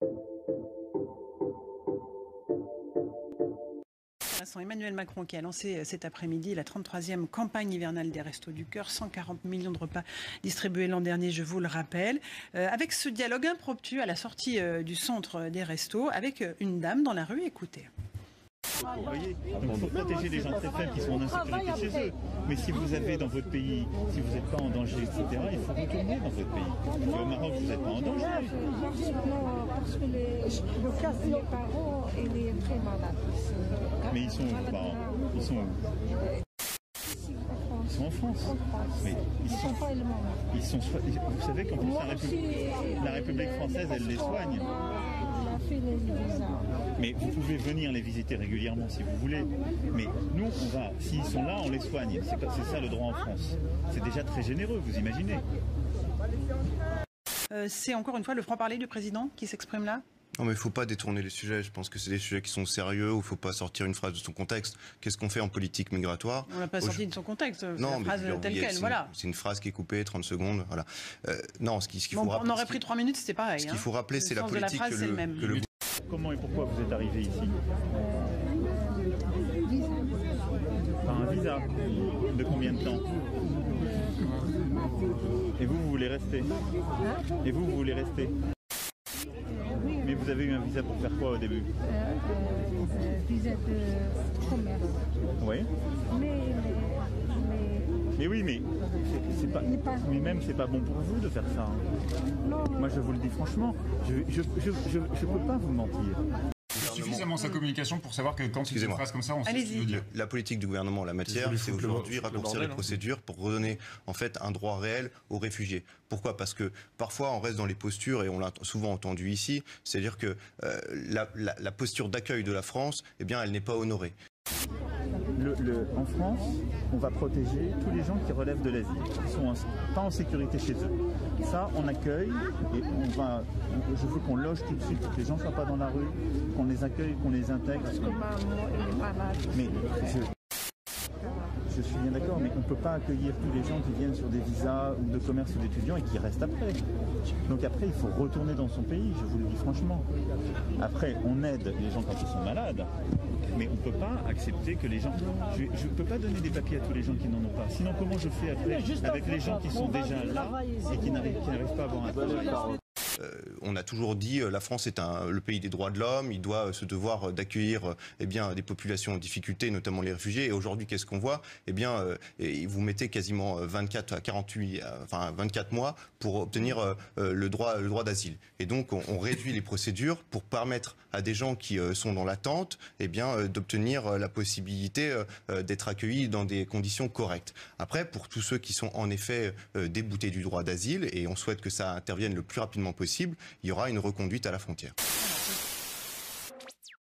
Emmanuel Macron qui a lancé cet après-midi la 33e campagne hivernale des Restos du Cœur, 140 millions de repas distribués l'an dernier, je vous le rappelle, avec ce dialogue impromptu à la sortie du centre des Restos avec une dame dans la rue. Écoutez. Vous voyez, il faut protéger les gens très faibles qui sont en insécurité chez eux. Mais si vous avez dans votre pays, si vous n'êtes pas en danger, etc., il faut retourner dans votre pays. Et au Maroc, vous n'êtes pas en danger. Non, parce que le cas de mes parents, il est très malade. Mais ils sont où, vos parents? Ils sont où? Ils sont en France. Mais ils sont. Vous savez qu'en plus la République française, elle les soigne. Mais vous pouvez venir les visiter régulièrement si vous voulez. Mais nous, s'ils sont là, on les soigne. C'est ça le droit en France. C'est déjà très généreux, vous imaginez. C'est encore une fois le franc-parler du président qui s'exprime là? Non mais il ne faut pas détourner les sujets, je pense que c'est des sujets qui sont sérieux, où il ne faut pas sortir une phrase de son contexte. Qu'est-ce qu'on fait en politique migratoire? On ne l'a pas sorti de son contexte, non, la phrase telle quelle, voilà. C'est une phrase qui est coupée, 30 secondes, voilà. Non, ce qu'il faut rappeler... On aurait pris 3 minutes, c'était pareil. Ce qu'il faut rappeler, c'est la politique que le... Comment et pourquoi vous êtes arrivé ici? Par un visa. De combien de temps? Et vous voulez rester? Et vous voulez rester? Mais vous avez eu un visa pour faire quoi au début? Visa de commerce. Oui. Mais oui, mais c'est pas. Mais même c'est pas bon pour vous de faire ça. Hein. Non. Moi je vous le dis franchement, je peux pas vous mentir. Suffisamment sa communication pour savoir que quand il y a une phrase comme ça, on sait ce qu'il veut dire. La politique du gouvernement en la matière, c'est aujourd'hui raccourcir les procédures pour redonner en fait un droit réel aux réfugiés. Pourquoi? Parce que parfois on reste dans les postures, et on l'a souvent entendu ici, c'est-à-dire que la posture d'accueil de la France, eh bien, elle n'est pas honorée. En France, on va protéger tous les gens qui relèvent de l'asile, qui sont pas en sécurité chez eux. Ça, on accueille et je veux qu'on loge tout de suite, que les gens ne soient pas dans la rue, qu'on les accueille, qu'on les intègre. Parce que maman, il est malade. Mais je suis bien d'accord, mais on ne peut pas accueillir tous les gens qui viennent sur des visas ou de commerce ou d'étudiants et qui restent après. Donc après, il faut retourner dans son pays, je vous le dis franchement. Après, on aide les gens quand ils sont malades, mais on ne peut pas accepter que les gens... Je ne peux pas donner des papiers à tous les gens qui n'en ont pas. Sinon, comment je fais après avec les gens qui sont déjà là et qui n'arrivent pas à avoir un travail? On a toujours dit la France est le pays des droits de l'homme, il doit se devoir d'accueillir des populations en difficulté, notamment les réfugiés. Et aujourd'hui, qu'est-ce qu'on voit? Vous mettez quasiment 24 mois pour obtenir le droit d'asile. Et donc, on réduit les procédures pour permettre à des gens qui sont dans l'attente d'obtenir la possibilité d'être accueillis dans des conditions correctes. Après, pour tous ceux qui sont en effet déboutés du droit d'asile, et on souhaite que ça intervienne le plus rapidement possible, il y aura une reconduite à la frontière.